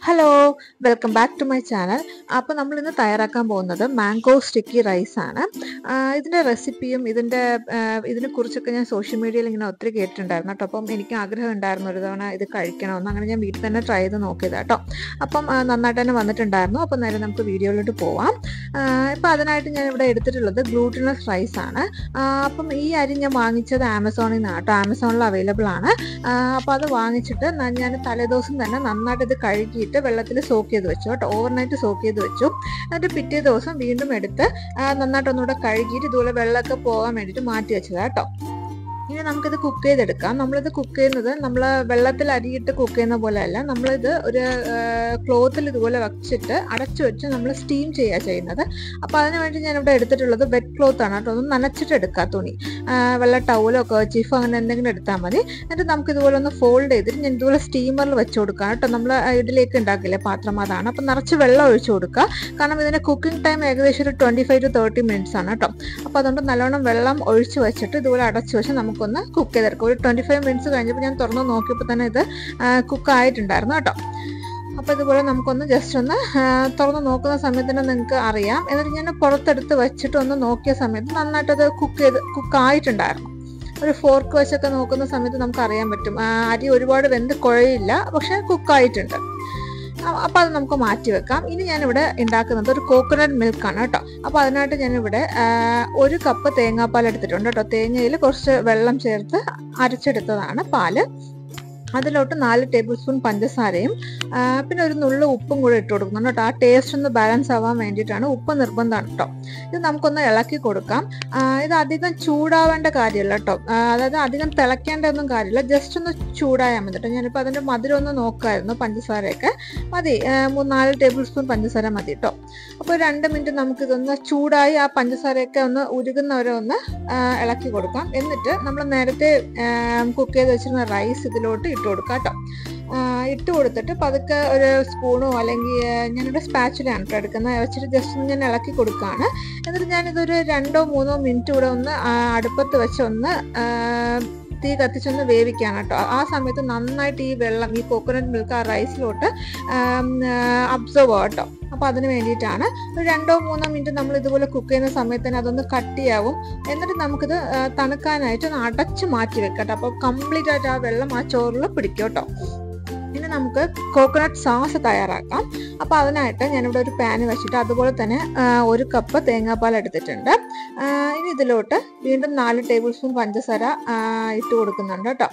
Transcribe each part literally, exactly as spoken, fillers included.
Hello, welcome back to my channel. അപ്പോൾ നമ്മൾ ഇന്ന് തയ്യാറാക്കാൻ പോകുന്നത് മാംഗോ സ്റ്റിക്കി റൈസ് ആണ്. ഇതിൻ്റെ റെസിപ്പിയും ഇതിൻ്റെ ഇതിനെക്കുറിച്ചൊക്കെ ഞാൻ സോഷ്യൽ മീഡിയയിൽ ഇങ്ങനെ ഒത്തിരി കേട്ടിട്ടുണ്ടായിരുന്നു കേട്ടോ. അപ്പം എനിക്ക് ആഗ്രഹം ഉണ്ടായിരുന്നു ഒരു തവണ ഇത് കഴിക്കണമെന്ന്. അങ്ങനെ ഞാൻ വീട്ടിൽ തന്നെ ട്രൈ ചെയ്ത് നോക്കിയത് കേട്ടോ. അപ്പം നന്നായിട്ട് തന്നെ വന്നിട്ടുണ്ടായിരുന്നു. അപ്പം നേരെ നമുക്ക് വീഡിയോയിലോട്ട് പോവാം. ഇപ്പം അതിനായിട്ട് ഞാൻ ഇവിടെ എടുത്തിട്ടുള്ളത് ഗ്ലൂട്ടിനസ് റൈസ് ആണ്. അപ്പം ഈ അരി ഞാൻ വാങ്ങിച്ചത് ആമസോണിൽ നിന്നാണ് കേട്ടോ. ആമസോണിൽ അവൈലബിൾ ആണ്. അപ്പോൾ അത് വാങ്ങിച്ചിട്ട് ഞാൻ തലേദിവസം തന്നെ നന്നായിട്ട് ഇത് കഴുകിയിട്ട് വെള്ളത്തിൽ സോക്ക് ചെയ്ത് വെച്ചു കേട്ടോ. ഓവർനൈറ്റ് സോക്ക് ചെയ്ത് വെച്ചു. എന്നിട്ട് പിറ്റേ ദിവസം വീണ്ടും എടുത്ത് നന്നായിട്ട് ഒന്നുകൂടെ കഴുകിയിട്ട് ഇതുപോലെ വെള്ളമൊക്കെ പോകാൻ വേണ്ടിയിട്ട് മാറ്റി വെച്ചതാണ് കേട്ടോ. ഇനി നമുക്കിത് കുക്ക് ചെയ്തെടുക്കാം. നമ്മളിത് കുക്ക് ചെയ്യുന്നത് നമ്മൾ വെള്ളത്തിൽ അരിയിട്ട് കുക്ക് ചെയ്യുന്ന പോലെ അല്ല. നമ്മളിത് ഒരു ക്ലോത്തിൽ ഇതുപോലെ വെച്ചിട്ട് അടച്ചു വെച്ച് നമ്മൾ സ്റ്റീം ചെയ്യുക ചെയ്യുന്നത്. അപ്പോൾ അതിന് വേണ്ടി ഞാനിവിടെ എടുത്തിട്ടുള്ളത് വെറ്റ് ക്ലോത്ത് ആണ് കേട്ടോ. ഒന്ന് നനച്ചിട്ട് എടുക്കുക തുണി. വെള്ള ടൗലോ കർച്ചീഫോ അങ്ങനെ എന്തെങ്കിലും എടുത്താൽ മതി. എന്നിട്ട് നമുക്ക് ഇതുപോലെ ഒന്ന് ഫോൾഡ് ചെയ്തിട്ട് ഞാൻ ഇതുപോലെ സ്റ്റീമറിൽ വെച്ച് കൊടുക്കാം കേട്ടോ. നമ്മൾ ഇഡ്ഡലിയൊക്കെ ഉണ്ടാക്കില്ലേ പാത്രം, അതാണ്. അപ്പം നിറച്ച് വെള്ളം ഒഴിച്ചു കൊടുക്കുക. കാരണം ഇതിൻ്റെ കുക്കിംഗ് ടൈം ഏകദേശം ഒരു twenty five to thirty minutes ആണ് കേട്ടോ. അപ്പോൾ അതുകൊണ്ട് നല്ലോണം വെള്ളം ഒഴിച്ച് വെച്ചിട്ട് ഇതുപോലെ അടച്ചു വെച്ച് നമുക്ക് ഒന്ന് കുക്ക് ചെയ്തെടുക്കും. ഒരു ട്വൻറ്റി ഫൈവ് മിനിറ്റ്സ് കഴിഞ്ഞപ്പോൾ ഞാൻ തുറന്ന് നോക്കിയപ്പോൾ തന്നെ ഇത് കുക്ക് ആയിട്ടുണ്ടായിരുന്നു കേട്ടോ. അപ്പോൾ ഇതുപോലെ നമുക്കൊന്ന് ജസ്റ്റ് ഒന്ന് തുറന്ന് നോക്കുന്ന സമയത്ത് തന്നെ നിങ്ങൾക്ക് അറിയാം. എന്നിട്ട് ഞാൻ പുറത്തെടുത്ത് വെച്ചിട്ട് ഒന്ന് നോക്കിയ സമയത്ത് നന്നായിട്ടത് കുക്ക് ചെയ്ത് കുക്ക് ആയിട്ടുണ്ടായിരുന്നു. ഒരു ഫോർക്ക് വെച്ചൊക്കെ നോക്കുന്ന സമയത്ത് നമുക്ക് അറിയാൻ പറ്റും. അരി ഒരുപാട് വെന്ത് കുഴയില്ല, പക്ഷെ കുക്കായിട്ടുണ്ട്. അപ്പോൾ അത് നമുക്ക് മാറ്റി വെക്കാം. ഇനി ഞാനിവിടെ ഉണ്ടാക്കുന്നത് ഒരു കോക്കനട്ട് മിൽക്കാണ് കേട്ടോ. അപ്പോൾ അതിനായിട്ട് ഞാനിവിടെ ഒരു കപ്പ് തേങ്ങാപ്പാൽ എടുത്തിട്ടുണ്ട് കേട്ടോ. തേങ്ങയിൽ കുറച്ച് വെള്ളം ചേർത്ത് അരച്ചെടുത്തതാണ് പാല്. അതിലോട്ട് നാല് ടേബിൾ സ്പൂൺ പഞ്ചസാരയും പിന്നെ ഒരു നുള്ളു ഉപ്പും കൂടെ ഇട്ട് കൊടുക്കുന്നുണ്ട് കേട്ടോ. ആ ടേസ്റ്റ് ഒന്ന് ബാലൻസ് ആവാൻ വേണ്ടിയിട്ടാണ്. ഉപ്പ് നിർബന്ധമാണ് കേട്ടോ. ഇത് നമുക്കൊന്ന് ഇളക്കി കൊടുക്കാം. ഇത് അധികം ചൂടാവേണ്ട കാര്യമല്ല കേട്ടോ. അതായത് അധികം തിളയ്ക്കേണ്ട ഒന്നും കാര്യമില്ല. ജസ്റ്റ് ഒന്ന് ചൂടായാൽ മതി കേട്ടോ. ഞാനിപ്പോൾ അതിൻ്റെ മധുരം ഒന്ന് നോക്കായിരുന്നു. പഞ്ചസാരയൊക്കെ മതി, നാല് ടേബിൾ സ്പൂൺ പഞ്ചസാര മതി കേട്ടോ. അപ്പോൾ രണ്ട് മിനിറ്റ് നമുക്കിതൊന്ന് ചൂടായി ആ പഞ്ചസാരയൊക്കെ ഒന്ന് ഉരുകുന്നവരെ ഒന്ന് ഇളക്കി കൊടുക്കാം. എന്നിട്ട് നമ്മൾ നേരത്തെ കുക്ക് ചെയ്ത് വെച്ചിരുന്ന റൈസ് ഇതിലോട്ട് ഇട്ട് കൊടുക്കാം കേട്ടോ. ഇട്ട് കൊടുത്തിട്ട് പതുക്കെ ഒരു സ്പൂണോ അല്ലെങ്കിൽ ഞാനിവിടെ സ്പാച്ചിലാണ് കേട്ടോ എടുക്കുന്നത്, വെച്ചിട്ട് ജസ്റ്റ് ഒന്ന് ഞാൻ ഇളക്കി കൊടുക്കുകയാണ്. എന്നിട്ട് ഞാനിതൊരു രണ്ടോ മൂന്നോ മിനിറ്റ് കൂടെ ഒന്ന് അടുപ്പത്ത് വെച്ച് ഒന്ന് തീ കത്തിച്ചൊന്ന് വേവിക്കുകയാണ് കേട്ടോ. ആ സമയത്ത് നന്നായിട്ട് ഈ വെള്ളം, ഈ കോക്കനട്ട് മിൽക്ക് ആ റൈസിലോട്ട് അബ്സോർവ് ആവും കേട്ടോ. അപ്പോൾ അതിന് വേണ്ടിയിട്ടാണ്. ഒരു രണ്ടോ മൂന്നോ മിനിറ്റ് നമ്മൾ ഇതുപോലെ കുക്ക് ചെയ്യുന്ന സമയത്ത് തന്നെ അതൊന്ന് കട്ടിയാവും. എന്നിട്ട് നമുക്കിത് തണുക്കാനായിട്ട് ഒന്ന് അടച്ച് മാറ്റി വെക്കാം കേട്ടോ. അപ്പോൾ കംപ്ലീറ്റ് ആയിട്ട് ആ വെള്ളം ആ ചോറിൽ പിടിക്കും കേട്ടോ. ഇനി നമുക്ക് കോക്കനട്ട് സോസ് തയ്യാറാക്കാം. അപ്പോൾ അതിനായിട്ട് ഞാനിവിടെ ഒരു പാന് വെച്ചിട്ട് അതുപോലെ തന്നെ ഒരു കപ്പ് തേങ്ങാപ്പാൽ എടുത്തിട്ടുണ്ട്. ഇനി ഇതിലോട്ട് വീണ്ടും നാല് ടേബിൾ സ്പൂൺ പഞ്ചസാര ഇട്ട് കൊടുക്കുന്നുണ്ട് കേട്ടോ.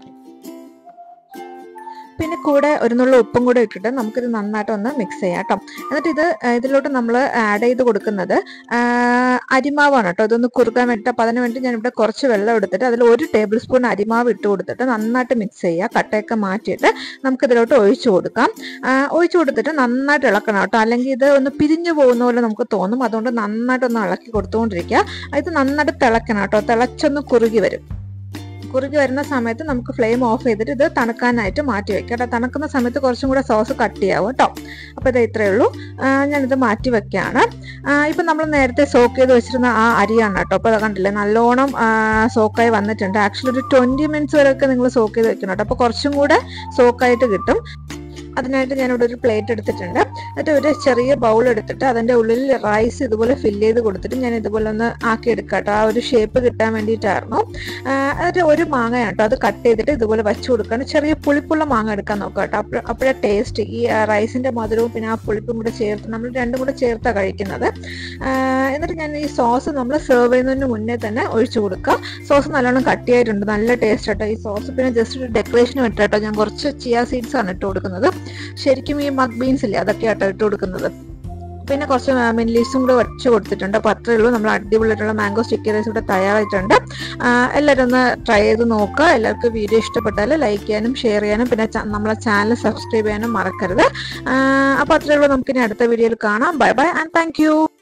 പിന്നെ കൂടെ ഒരു നുള്ള ഉപ്പും കൂടെ ഇട്ടിട്ട് നമുക്കിത് നന്നായിട്ട് ഒന്ന് മിക്സ് ചെയ്യാം കേട്ടോ. എന്നിട്ട് ഇത് ഇതിലോട്ട് നമ്മൾ ആഡ് ചെയ്ത് കൊടുക്കുന്നത് അരിമാവാണ് കേട്ടോ. ഇതൊന്ന് കുറുക്കാൻ വേണ്ടിയിട്ട്. അപ്പോൾ അതിന് വേണ്ടി ഞാനിവിടെ കുറച്ച് വെള്ളം എടുത്തിട്ട് അതിൽ ഒരു ടേബിൾ സ്പൂൺ അരിമാവ് ഇട്ട് കൊടുത്തിട്ട് നന്നായിട്ട് മിക്സ് ചെയ്യുക. കട്ടയൊക്കെ മാറ്റിയിട്ട് നമുക്കിതിലോട്ട് ഒഴിച്ചു കൊടുക്കാം. ഒഴിച്ചു കൊടുത്തിട്ട് നന്നായിട്ട് ഇളക്കണം കേട്ടോ. അല്ലെങ്കിൽ ഇത് ഒന്ന് പിരിഞ്ഞു പോകുന്ന പോലെ നമുക്ക് തോന്നും. അതുകൊണ്ട് നന്നായിട്ടൊന്ന് ഇളക്കി കൊടുത്തുകൊണ്ടിരിക്കുക. ഇത് നന്നായിട്ട് തിളക്കണം കേട്ടോ. തിളച്ചൊന്ന് കുറുകി വരും. കുറുകി വരുന്ന സമയത്ത് നമുക്ക് ഫ്ലെയിം ഓഫ് ചെയ്തിട്ട് ഇത് തണുക്കാനായിട്ട് മാറ്റി വെക്കാം കേട്ടോ. തണുക്കുന്ന സമയത്ത് കുറച്ചും കൂടെ സോസ് കട്ടിയാവും കേട്ടോ. അപ്പോൾ ഇത് ഇത്രയേ ഉള്ളൂ. ഞാനിത് മാറ്റി വെക്കുകയാണ്. ഇപ്പം നമ്മൾ നേരത്തെ സോക്ക് ചെയ്ത് വെച്ചിരുന്ന ആ അരിയാണ് കേട്ടോ. അപ്പോൾ അത് കണ്ടില്ലേ, നല്ലോണം സോക്കായി വന്നിട്ടുണ്ട്. ആക്ച്വലി ഒരു ട്വൻറ്റി മിനിറ്റ്സ് വരെയൊക്കെ നിങ്ങൾ സോക്ക് ചെയ്ത് വെക്കണം കേട്ടോ. അപ്പോൾ കുറച്ചും കൂടെ സോക്കായിട്ട് കിട്ടും. അതിനായിട്ട് ഞാനിവിടെ ഒരു പ്ലേറ്റ് എടുത്തിട്ടുണ്ട്. എന്നിട്ട് ഒരു ചെറിയ ബൗൾ എടുത്തിട്ട് അതിൻ്റെ ഉള്ളിൽ റൈസ് ഇതുപോലെ ഫില്ല് ചെയ്ത് കൊടുത്തിട്ട് ഞാൻ ഇതുപോലെ ഒന്ന് ആക്കി എടുക്കാം കേട്ടോ. ആ ഒരു ഷേപ്പ് കിട്ടാൻ വേണ്ടിയിട്ടായിരുന്നു. എന്നിട്ട് ഒരു മാങ്ങ കേട്ടോ, അത് കട്ട് ചെയ്തിട്ട് ഇതുപോലെ വെച്ച് കൊടുക്കുകയാണ്. ചെറിയ പുളിപ്പുള്ള മാങ്ങ എടുക്കാൻ നോക്കാം കേട്ടോ. അപ്പോൾ അപ്പോഴേ ടേസ്റ്റ്, ഈ റൈസിൻ്റെ മധുരവും പിന്നെ ആ പുളിപ്പും കൂടെ ചേർത്ത് നമ്മൾ രണ്ടും കൂടെ ചേർത്താണ് കഴിക്കുന്നത്. എന്നിട്ട് ഞാൻ ഈ സോസ് നമ്മൾ സെർവ് ചെയ്യുന്നതിന് മുന്നേ തന്നെ ഒഴിച്ചു കൊടുക്കുക. സോസ് നല്ലോണം കട്ടിയായിട്ടുണ്ട്, നല്ല ടേസ്റ്റ് കേട്ടോ ഈ സോസ്. പിന്നെ ജസ്റ്റ് ഒരു ഡെക്കറേഷന് വേണ്ടി കേട്ടോ ഞാൻ കുറച്ച് ചിയ സീഡ്സ് ആണ് ഇട്ട് കൊടുക്കുന്നത്. ശരിക്കും ഈ മഗ് ബീൻസ് ഇല്ലേ, അതൊക്കെയാട്ടോ ഇട്ട് കൊടുക്കുന്നത്. പിന്നെ കുറച്ച് മിൻ ലീവ്സും കൂടെ വെച്ച് കൊടുത്തിട്ടുണ്ട്. അപ്പോൾ അത്രയേ ഉള്ളൂ. നമ്മൾ അടിപൊളിയായിട്ടുള്ള മാംഗോ സ്റ്റിക്കി റൈസ് ഇവിടെ തയ്യാറായിട്ടുണ്ട്. എല്ലാവരും ഒന്ന് ട്രൈ ചെയ്ത് നോക്കുക. എല്ലാവർക്കും വീഡിയോ ഇഷ്ടപ്പെട്ടാൽ ലൈക്ക് ചെയ്യാനും ഷെയർ ചെയ്യാനും പിന്നെ നമ്മളെ ചാനൽ സബ്സ്ക്രൈബ് ചെയ്യാനും മറക്കരുത്. അപ്പോൾ അത്രയേ ഉള്ളൂ. നമുക്കിനി അടുത്ത വീഡിയോയിൽ കാണാം. Bye bye and thank U.